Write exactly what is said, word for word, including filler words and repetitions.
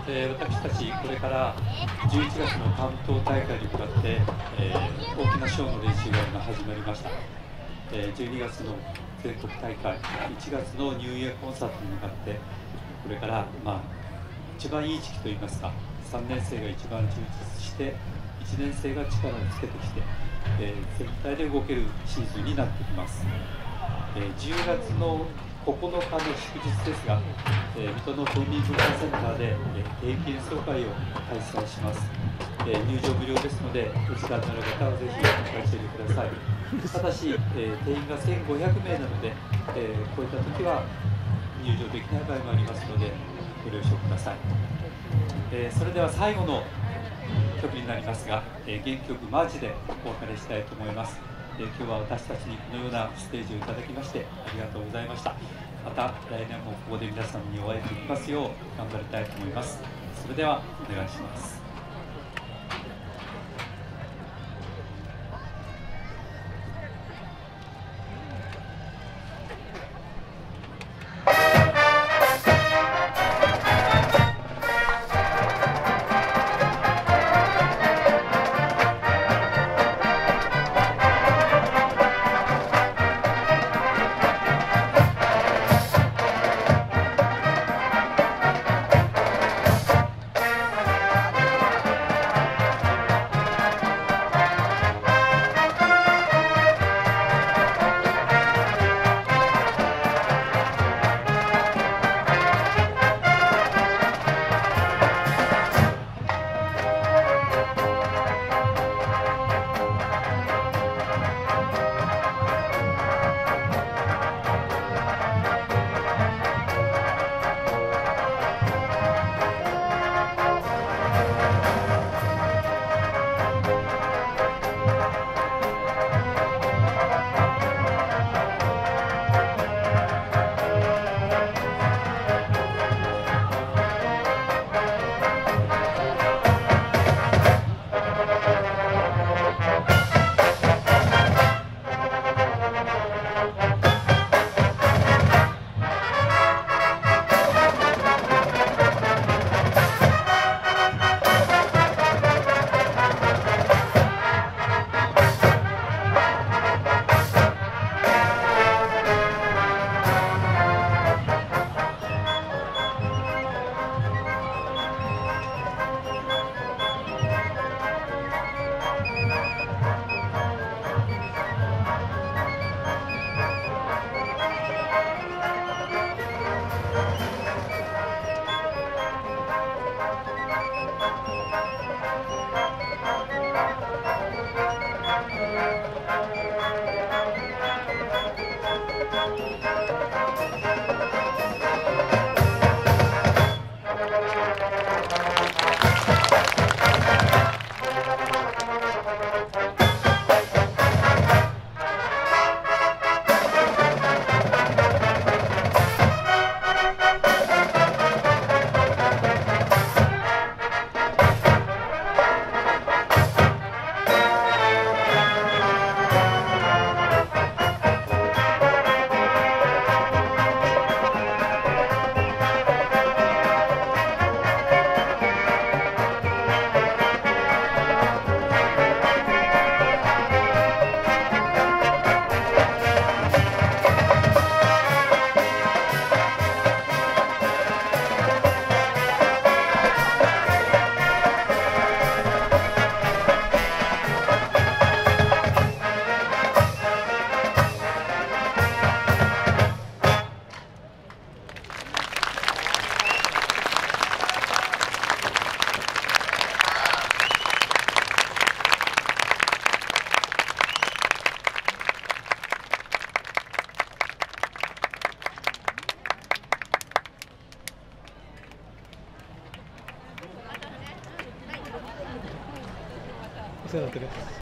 えー、私たちこれからじゅういちがつの関東大会に向かって、えー、大きなショーの練習が今始まりました。えー、じゅうにがつの全国大会、いちがつのニューイヤーコンサートに向かってこれから、まあ、一番いい時期といいますか、さんねん生が一番充実していちねん生が力をつけてきて、えー、全体で動けるシーズンになってきます。えー、じゅうがつのここのかの祝日ですが、えー、水戸の島民文化センターで、えー、定期演奏会を開催します。えー、入場無料ですので、お時間のある方はぜひお立ち寄りください。ただし、えー、定員がせんごひゃくめいなので、えー、こういった時は入場できない場合もありますので、ご了承ください。えー、それでは最後の曲になりますが、えー、原曲マーチでお別れしたいと思います。えー、今日は私たちにこのようなステージをいただきましてありがとうございました。また来年もここで皆さんにお会いできますよう頑張りたいと思います。それではお願いします。 お世話になってる。